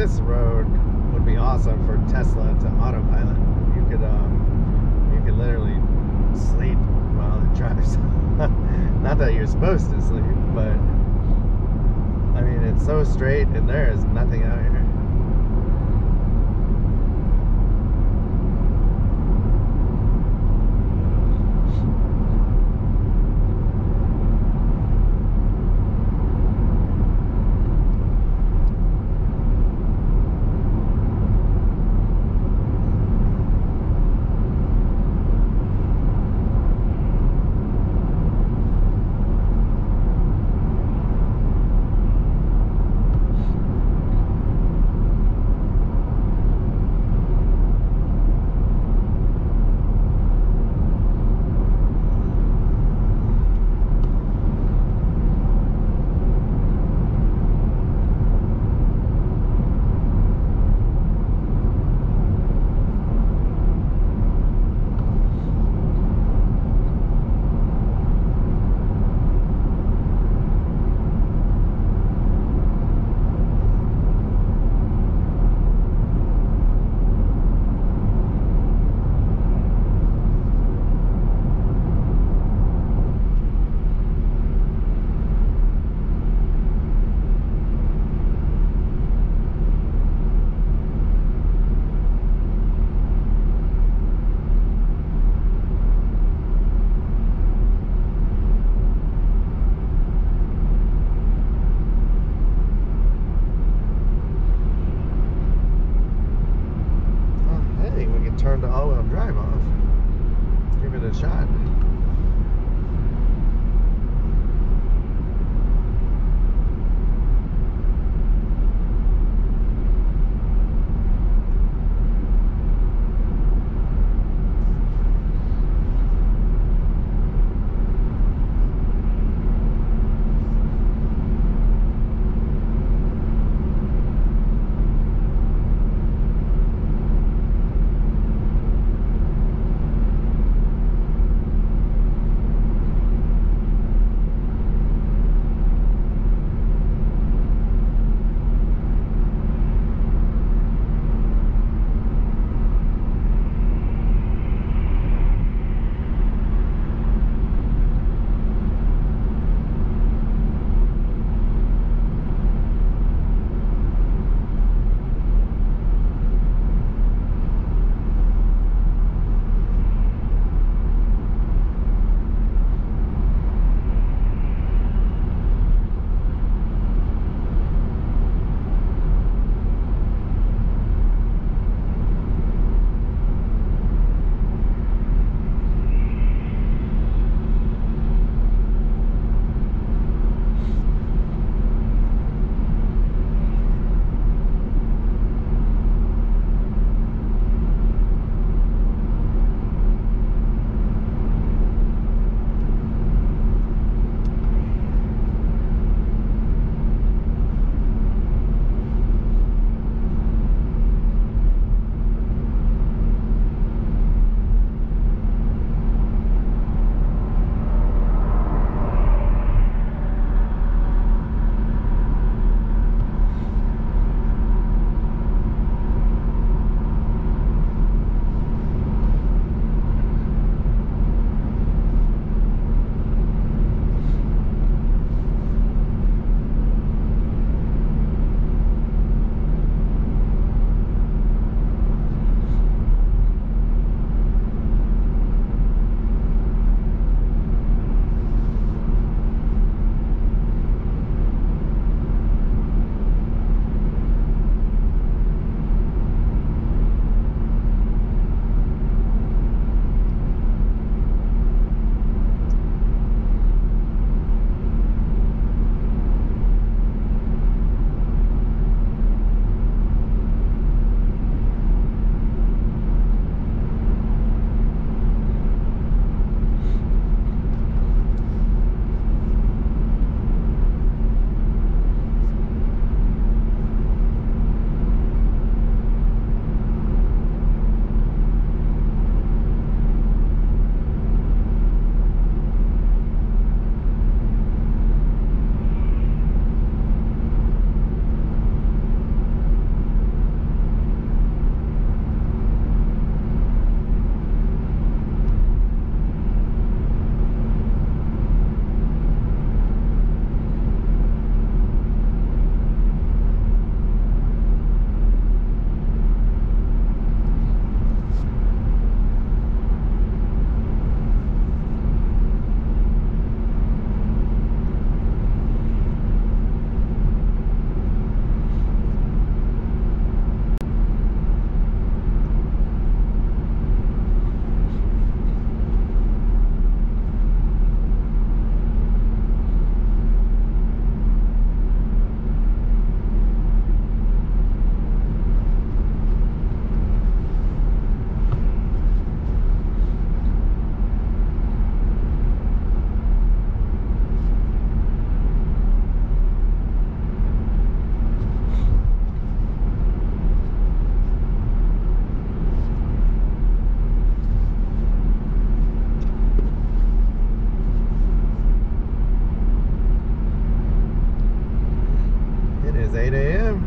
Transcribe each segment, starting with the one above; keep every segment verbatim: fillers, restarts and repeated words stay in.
this road would be awesome for Tesla to autopilot. You could um, you could literally sleep while it drives. Not that you're supposed to sleep, but I mean, it's so straight and there is nothing out here. is eight A M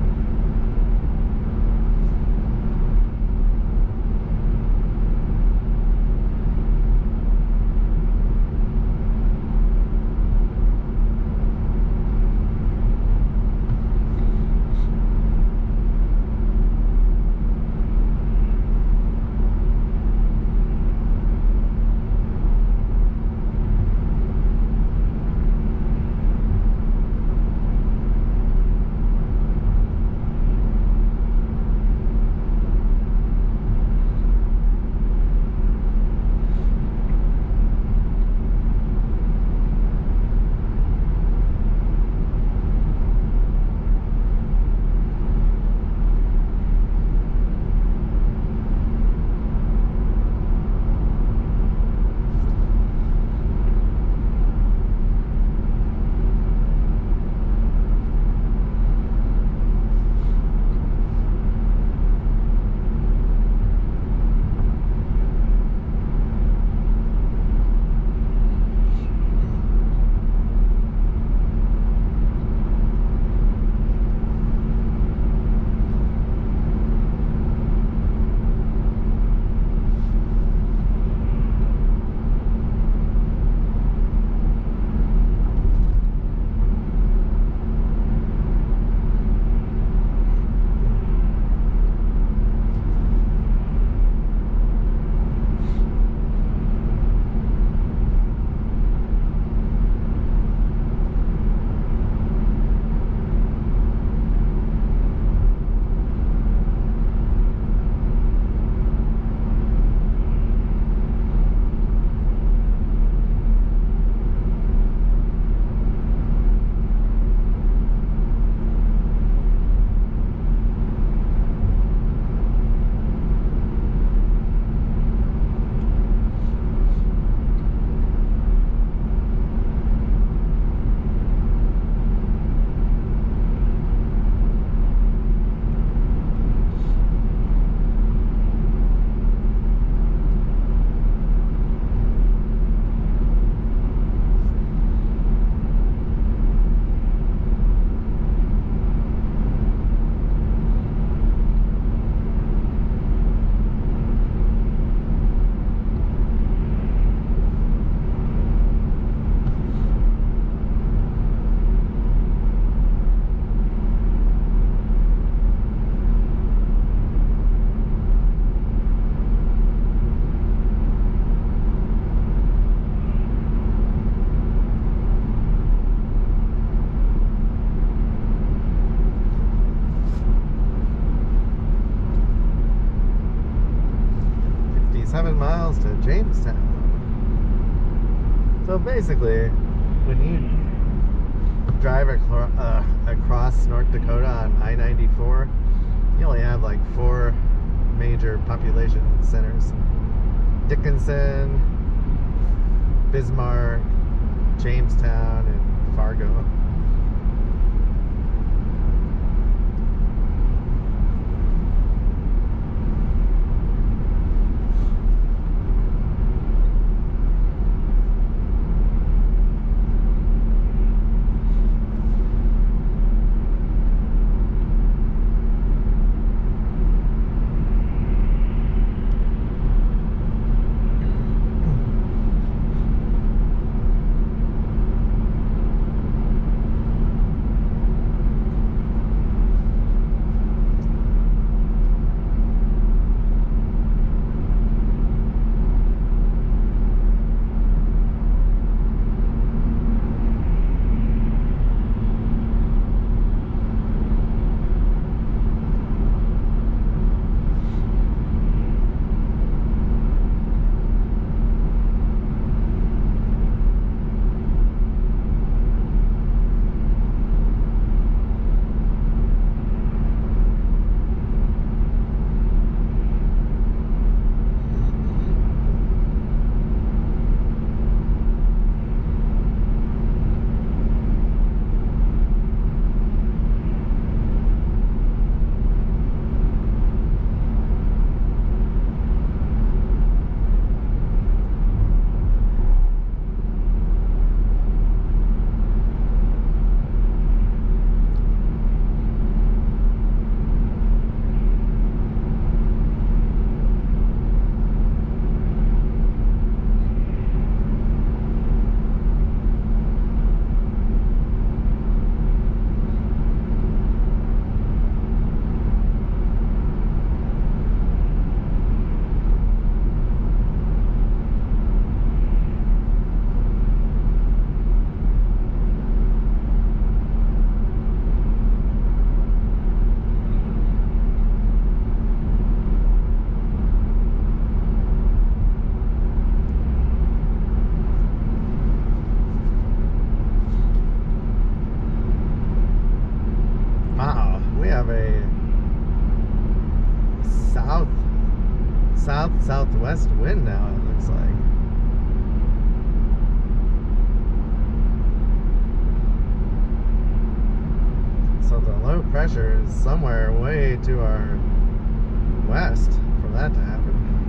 seven miles to Jamestown. So basically, when you drive acro uh, across North Dakota on I ninety-four, you only have like four major population centers: Dickinson, Bismarck, Jamestown, and Fargo. south-southwest wind now, it looks like. So the low pressure is somewhere way to our west for that to happen.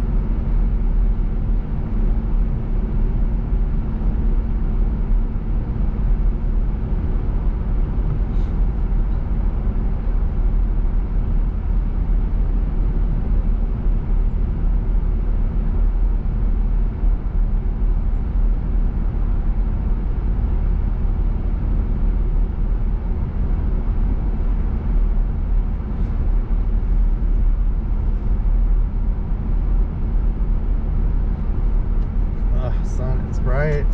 Right.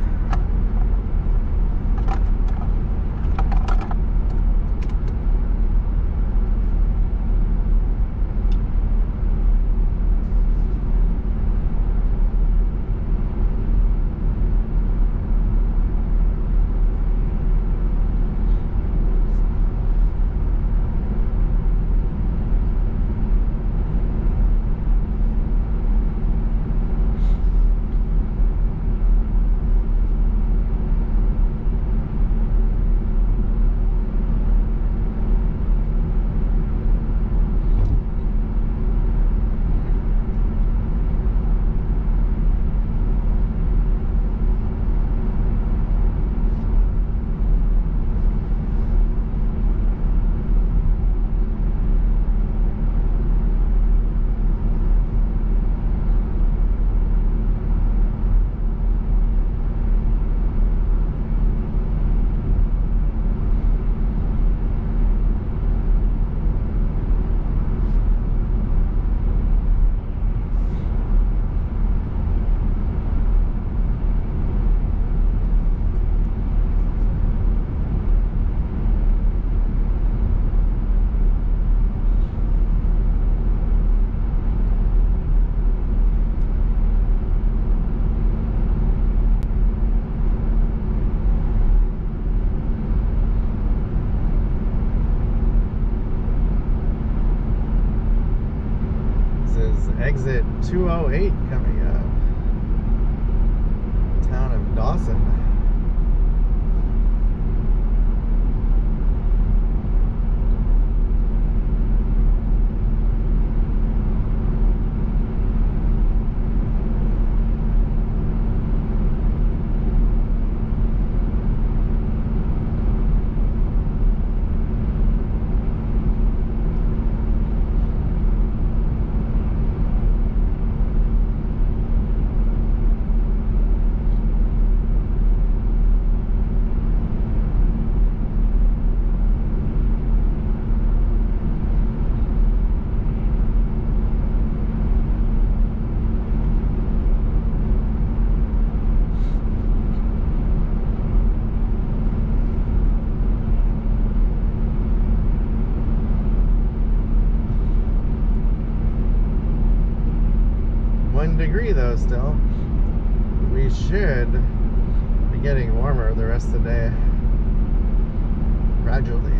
Exit two oh eight coming up. Town of Dawson. Degree though still. We should be getting warmer the rest of the day gradually.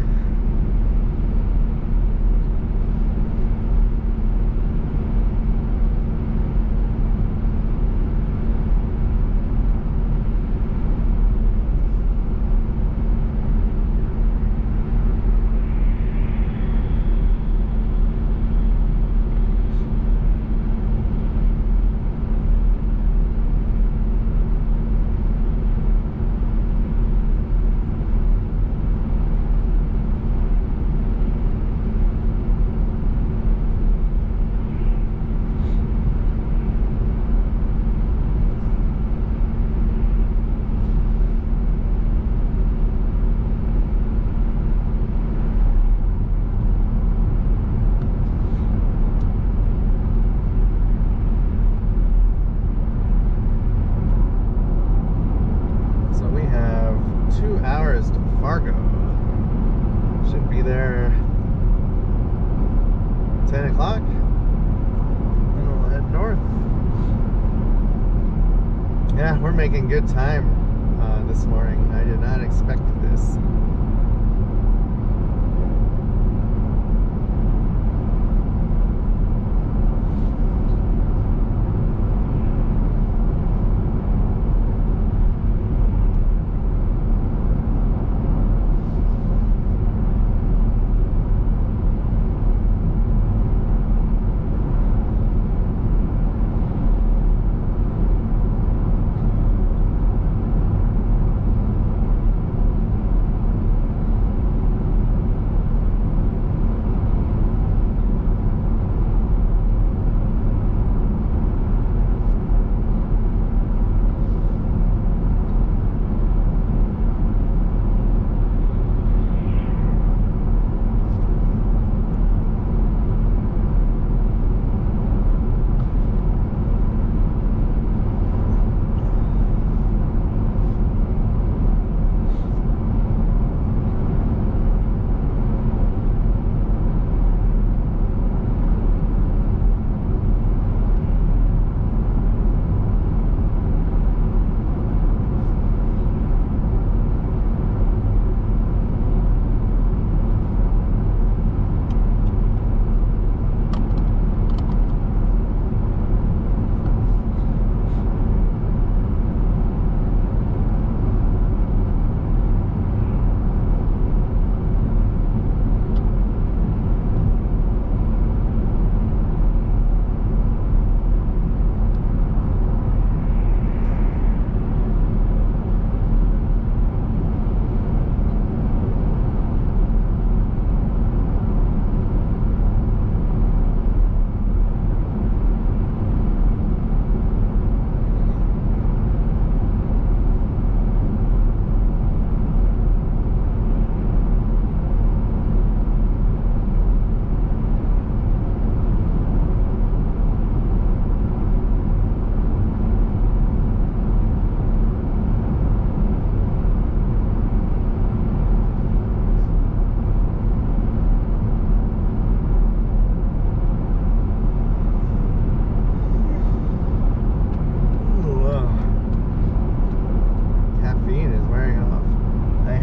ten o'clock, and we'll head north. Yeah, we're making good time uh, this morning. I did not expect this.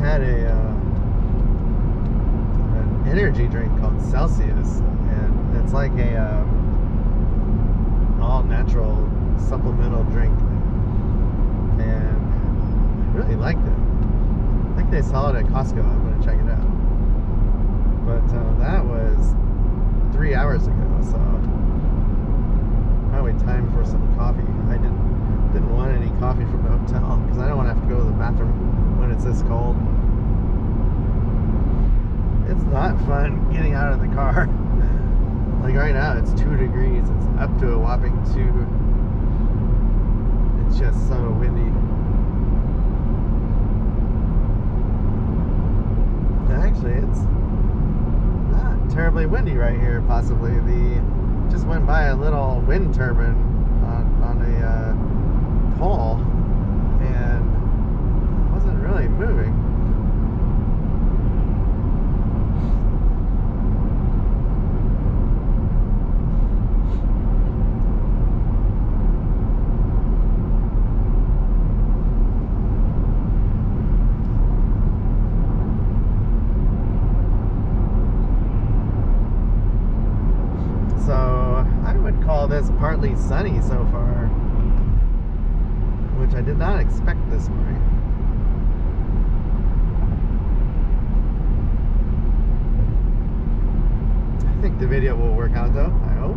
had a uh, an energy drink called Celsius, and it's like a um, all natural supplemental drink, and I really liked it. I think they sell it at Costco. I'm gonna check it out. But uh, that was three hours ago, so probably time for some coffee. I didn't didn't want any coffee from the hotel because I don't want to have to go to the bathroom when it's this cold. It's not fun getting out of the car. Like right now, it's two degrees. It's up to a whopping two. It's just so windy. Actually, it's not terribly windy right here. Possibly the just went by a little wind turbine on, on a uh, pole and wasn't really moving. This partly sunny so far, which I did not expect this morning. I think the video will work out though, I hope.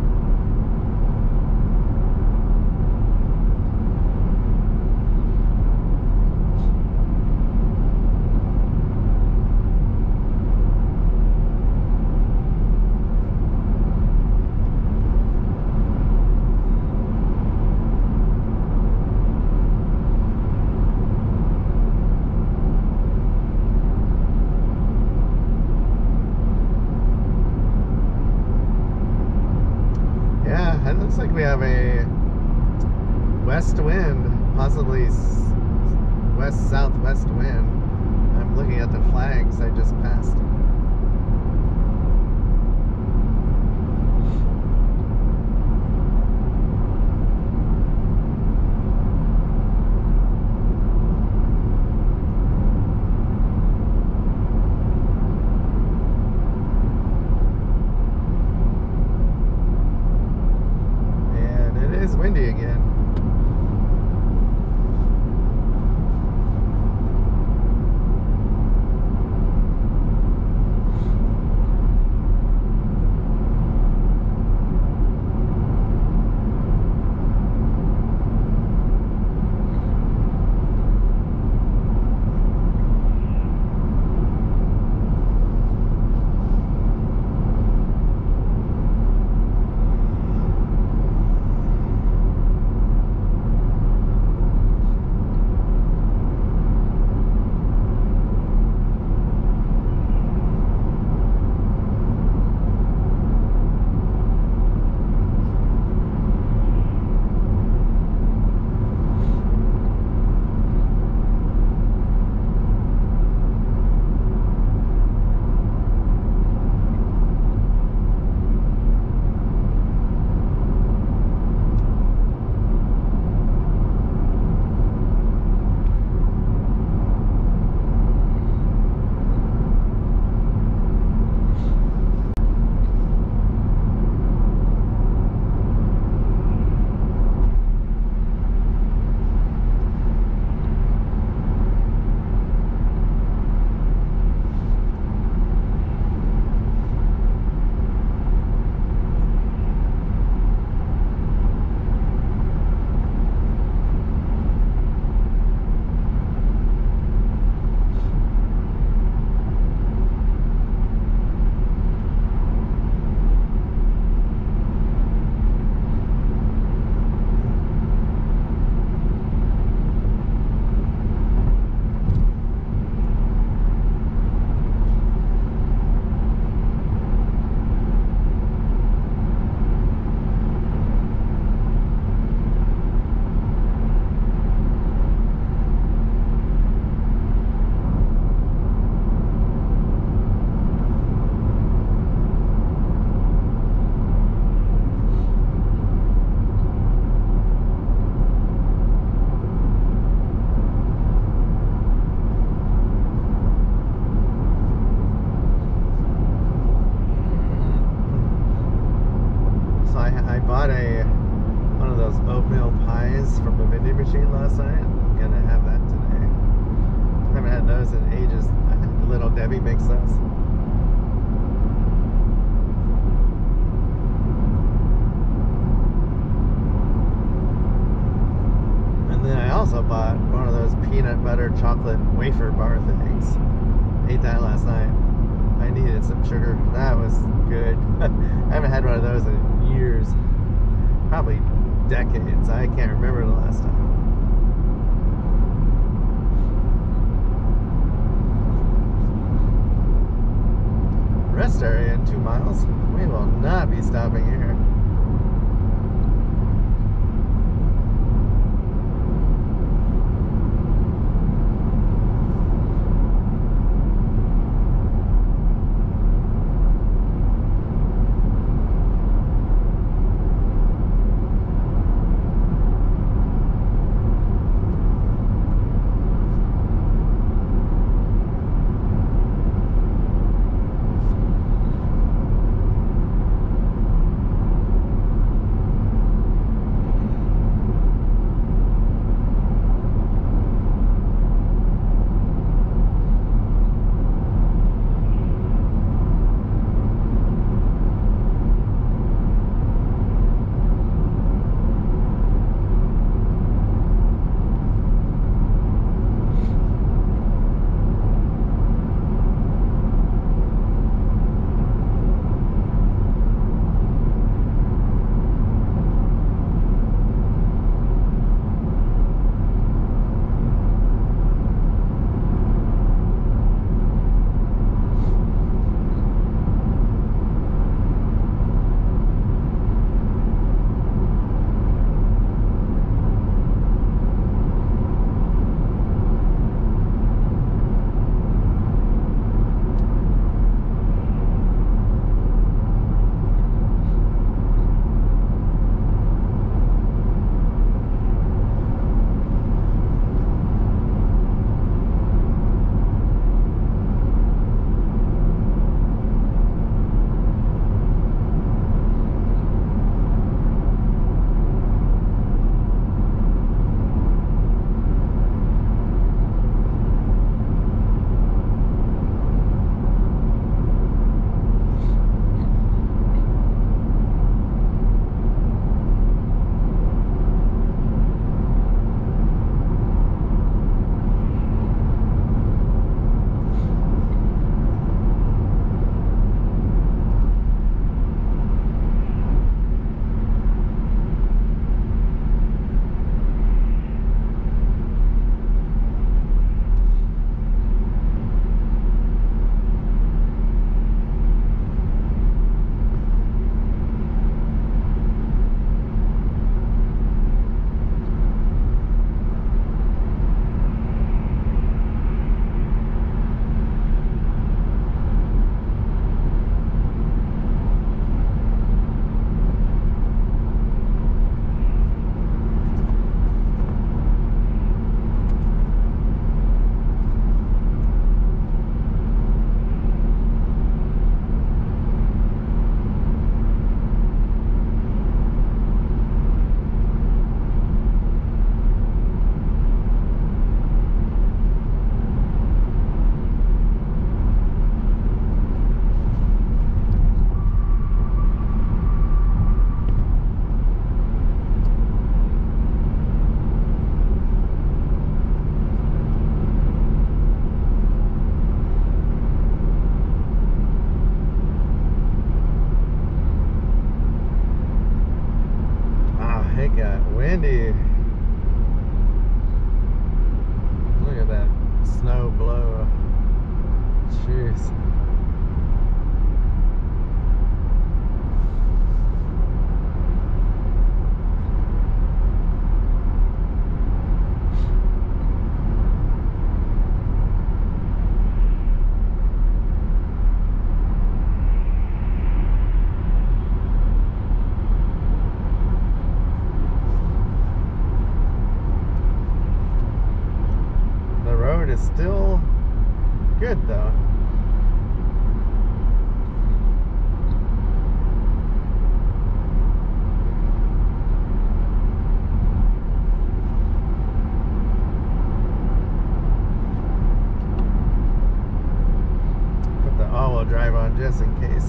It looks like we have a west wind, possibly west-southwest wind. I'm looking at the flags I just passed. Windy again. those in ages. Little Debbie makes those. And then I also bought one of those peanut butter chocolate wafer bar things. Ate that last night. I needed some sugar. That was good. I haven't had one of those in years. Probably decades. I can't remember the last time. Rest area in two miles. We will not be stopping here. windy. Look at that snow blow. Jeez. Is still good though. drive on just in case.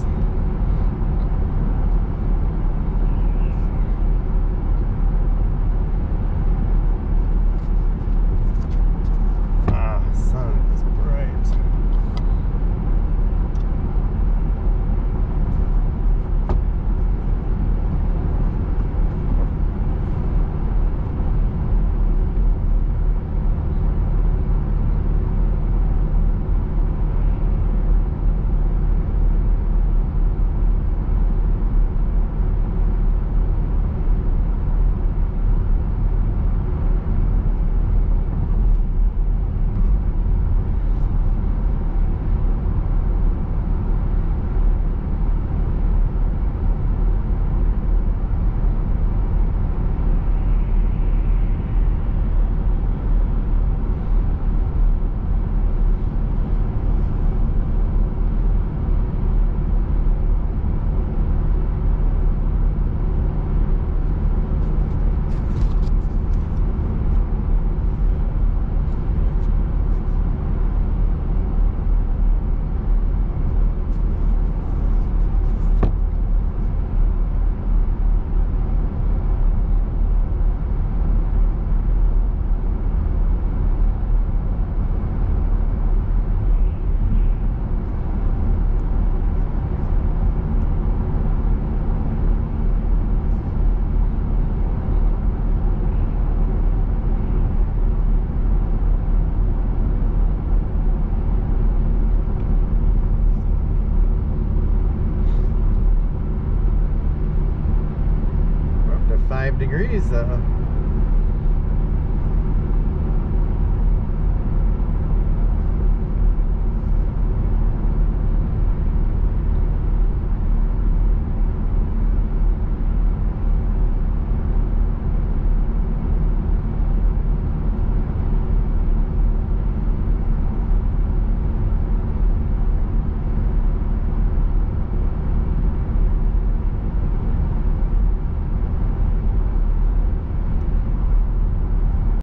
Ah, sun is bright. Five degrees though.